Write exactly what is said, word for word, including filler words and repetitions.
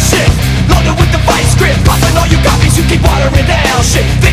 shit. Loaded with the vice grip, popping all your copies, you keep watering down shit.